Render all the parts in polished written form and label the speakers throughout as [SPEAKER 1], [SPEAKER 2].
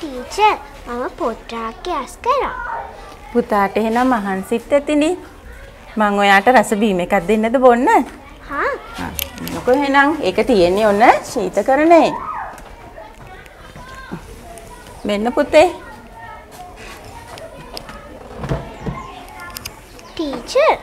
[SPEAKER 1] Teacher මම පොත් රාක්කේ අස් කරා.
[SPEAKER 2] පුතාට එහෙනම් මහන්සිත් ඇතිනේ. මං ඔයාට රස බීම එකක් දෙන්නද බොන්න?
[SPEAKER 1] හා.
[SPEAKER 2] මොකෝ එහෙනම් ඒක තියෙන්නේ ඔන්න ශීතකරණේ. මෙන්න පුතේ.
[SPEAKER 1] ටීචර්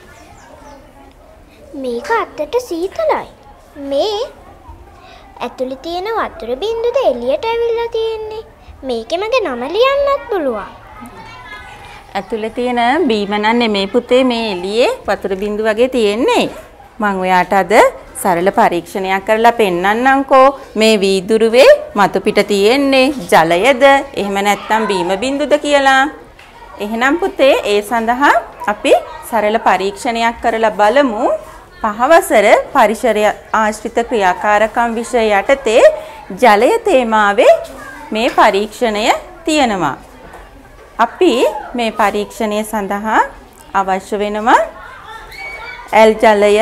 [SPEAKER 1] මේක අත්තට සීතලයි. මේ ඇතුලේ තියෙන වතුර බින්දුද එළියට ඇවිල්ලා තියෙන්නේ. මේකේ මගේ නම ලියන්නත් පුළුවන්.
[SPEAKER 2] ඇතුලේ තියෙන බීම නම් නෙමේ පුතේ මේ එළියේ වතුර බින්දු වගේ තියෙන්නේ. මම ඔයාට අද සරල පරීක්ෂණයක් කරලා පෙන්නන්නම්කෝ. මේ වීදුරුවේ මතු පිට තියෙන්නේ ජලයද එහෙම නැත්නම් බීම බින්දුද කියලා. එහෙනම් පුතේ ඒ සඳහා අපි සරල පරීක්ෂණයක් කරලා බලමු. පහවසර පරිසරය ආශ්‍රිත ක්‍රියාකාරකම් විෂය යටතේ ජලය තේමාවේ මේ පරීක්ෂණය තියෙනවා. අපි මේ පරීක්ෂණය සඳහා අවශ්‍ය වෙනවා ඇල් ජලය,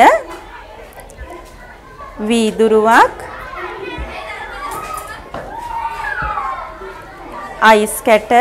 [SPEAKER 2] වීදුරුවක්, අයිස් කැට,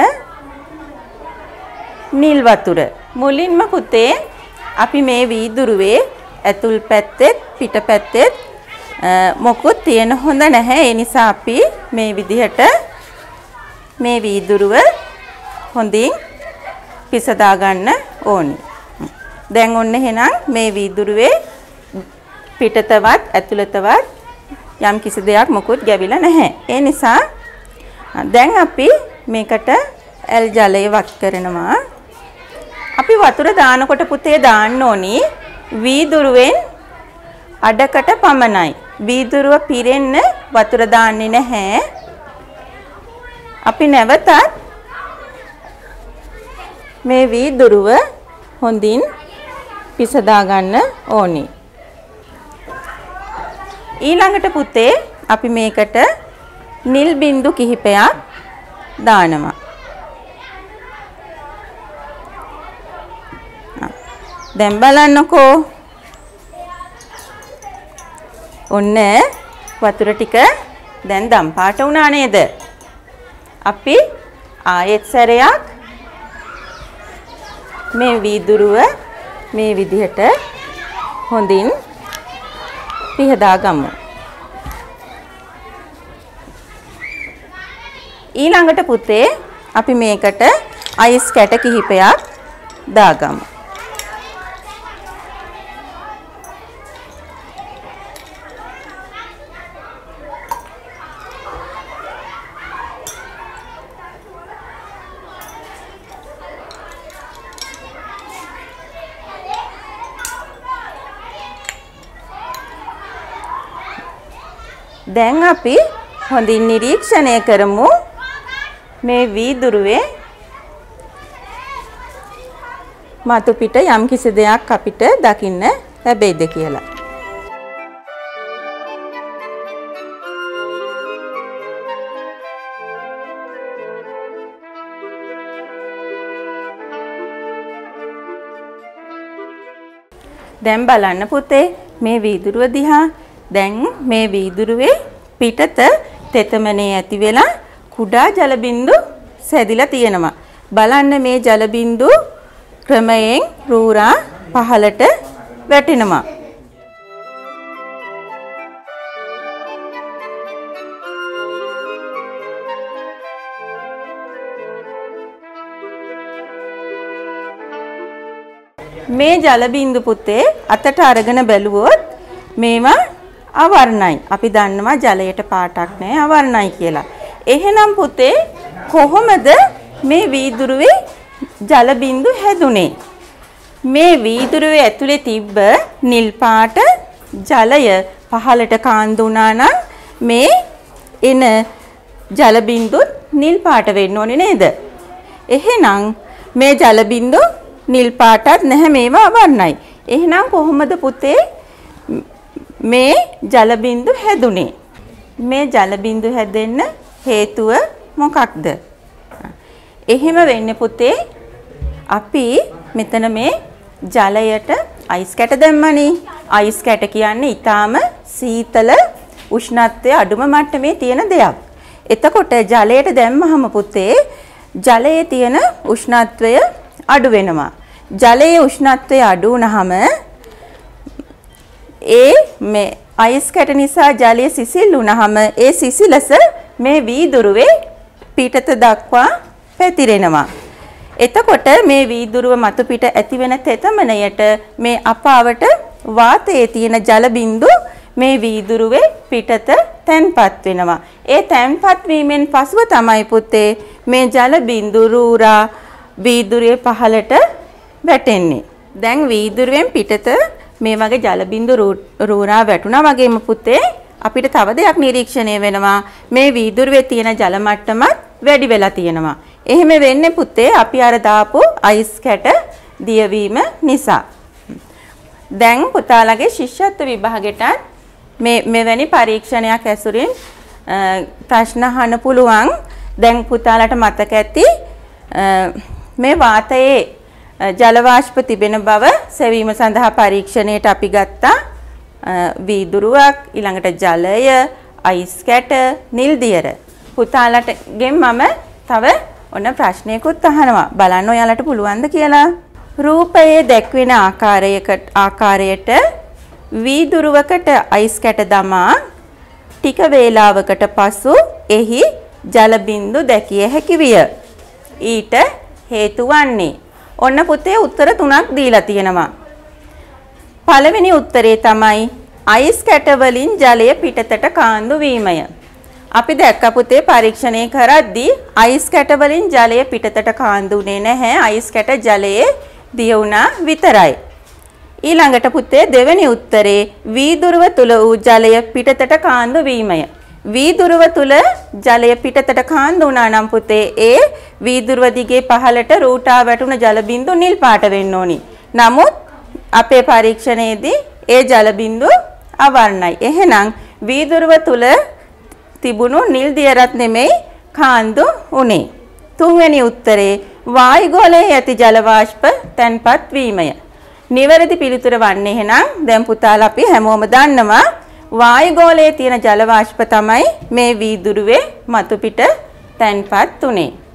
[SPEAKER 2] නිල් වතුර. මුලින්ම පුතේ අපි මේ වීදුරුවේ ඇතුල් පැත්තෙත් පිට පැත්තෙත් මොකුත් තියෙන හොඳ නැහැ. ඒ නිසා අපි මේ විදිහට මේ වීදුරුව හොඳින් පිසදා ගන්න ඕනි. දැන් ඔන්න එහෙනම් මේ වීදුරුවේ පිටතවත් ඇතුළතවත් යම් කිසි දෙයක් මොකුත් ගැවිලා නැහැ. ඒ නිසා දැන් අපි මේකට ඇල් ජලය වත් කරනවා. අපි වතුර දානකොට පුතේ දාන්න ඕනි වීදුරුවෙන් අඩකට පමණයි. වීදුරුව පිරෙන්න වතුර දාන්නේ නැහැ. අපි නැවතත් මේ වීදුරුව හොඳින් පිසදා ගන්න ඕනි. ඊළඟට පුතේ අපි මේකට නිල් බින්දු කිහිපයක් දානවා. දැන් බලන්නකෝ. ඔන්න වතුර ටික දැන් දම් පාට වුණා නේද? අපි ආයෙත් සැරයක් මේ වීදුරුව මේ විදිහට හොඳින් පිහදා ගමු. ඊළඟට පුතේ අපි මේකට අයිස් කැට කිහිපයක් දාගමු. දැන් අපි හොඳින් නිරීක්ෂණය කරමු මේ වීදුරුවේ මතු පිට යම් කිසි දෙයක් අපිට දකින්න ලැබෙයිද කියලා. දැන් බලන්න පුතේ මේ වීදුරුව දිහා. දැන් මේ වීදුරුවේ පිටත තෙතමනේ ඇති වෙලා කුඩා ජල බින්දු සැදිලා තියෙනවා. බලන්න මේ ජල බින්දු ක්‍රමයෙන් රූරා පහළට වැටෙනවා. මේ ජල බින්දු පුතේ අතට අරගෙන බැලුවොත් මේවා අවර්ණයි. අපි දන්නවා ජලයට පාටක් නැහැ අවර්ණයි කියලා. එහෙනම් පුතේ කොහොමද මේ වීදුරුවේ ජල බින්දු හැදුනේ? මේ වීදුරුවේ ඇතුලේ තිබ්බ නිල් පාට ජලය පහළට කාන්දු වුණා නම් මේ එන ජල බින්දුත් නිල් පාට වෙන්න ඕනේ නේද? එහෙනම් මේ ජල බින්දු නිල් පාටත් නැහැ මේවා අවර්ණයි. එහෙනම් කොහොමද පුතේ මේ ජල බින්දු හැදුනේ? මේ ජල බින්දු හැදෙන්න හේතුව මොකක්ද? එහෙම වෙන්නේ පුතේ අපි මෙතන මේ ජලයට අයිස් කැට දැම්මනේ. අයිස් කැට කියන්නේ ඊටාම සීතල උෂ්ණත්වය අඩුම මට්ටමේ තියෙන දෙයක්. එතකොට ජලයට දැම්මහම පුතේ ජලයේ තියෙන උෂ්ණත්වය අඩු වෙනවා. ජලයේ උෂ්ණත්වය අඩු වුනහම මේ අයිස් කැට නිසා ජලය සිසිල් වුනහම ඒ සිසිලස මේ වීදුරුවේ පිටත දක්වා පැතිරෙනවා. එතකොට මේ වීදුරුව මතු පිට ඇතිවෙන තෙතමනයට මේ අපාවට වාතයේ තියෙන ජල බිඳු මේ වීදුරුවේ පිටත තැන්පත් වෙනවා. ඒ තැන්පත් වීමෙන් පසුව තමයි පුතේ මේ ජල බිඳු රූරා වීදුරුවේ පහළට වැටෙන්නේ. දැන් වීදුරුවෙන් පිටත මේ වගේ ජල බිඳු රූරා වැටුණා වගේම පුතේ අපිට තව දෙයක් නිරීක්ෂණය වෙනවා. මේ වීදුරුවේ තියෙන ජල මට්ටමත් වැඩි වෙලා තියෙනවා. එහෙම වෙන්නේ පුතේ අපි අර දාපු අයිස් කැට දියවීම නිසා. දැන් පුතාලගේ ශිෂ්‍යත්ව විභාගෙට මෙවැනි පරීක්ෂණයක් ඇසුරින් ප්‍රශ්න අහන්න පුළුවන්. දැන් පුතාලට මතක ඇති මේ වාතයේ ජල වාෂ්ප තිබෙන බව සෙවීම සඳහා පරීක්ෂණයට අපි ගත්තා වීදුරුවක්, ඊළඟට ජලය, අයිස් කැට, නිල් දියර. පුතාලටගෙන් මම තව ඔන්න ප්‍රශ්නයකුත් අහනවා. බලන්න ඔයාලට පුළුවන්ද කියලා. රූපයේ දැක්වෙන ආකාරයට වීදුරුවකට අයිස් කැට දමා ටික වේලාවකට පසු එහි ජල බිඳු දැකිය හැකි විය. ඊට හේතු වන්නේ. ඔන්න පුතේ උත්තර 3ක් දීලා තියෙනවා. පළවෙනි උත්තරේ තමයි අයිස් කැට වලින් ජලය පිටතට කාන්දු වීමය. අපි දැක්ක පුතේ පරීක්ෂණය කරද්දී අයිස් කැට වලින් ජලය පිටතට කාන්දුනේ නැහැ. අයිස් කැට ජලයේ දිය වුණා විතරයි. ඊළඟට පුතේ දෙවෙනි උත්තරේ වීදුරුව තුල වූ ජලය පිටතට කාන්දු වීමය. වීදුරුව තුල ජලය පිටතට කාන්දු වුණා නම් පුතේ ඒ වීදුරුව දිගේ පහළට රූටා වැටුණ ජල බිඳු නිල් පාට වෙන්න ඕනි. නමුත් අපේ පරීක්ෂණයේදී ඒ ජල බිඳු අවර්ණයි. එහෙනම් වීදුරුව තුල තිබුණු නිල් දියරත් නෙමෙයි කාන්දු උනේ. තුන්වෙනි උත්තරේ වායුගෝලයේ ඇති ජල වාෂ්ප තැන්පත් වීමය. නිවැරදි පිළිතුර වන්නේ එහෙනම් දැන් පුතාලා අපි හැමෝම දන්නවා වායුගෝලයේ තියෙන ජල වාෂ්ප තමයි මේ වීදුරුවේ මතු පිට තැන්පත් උනේ.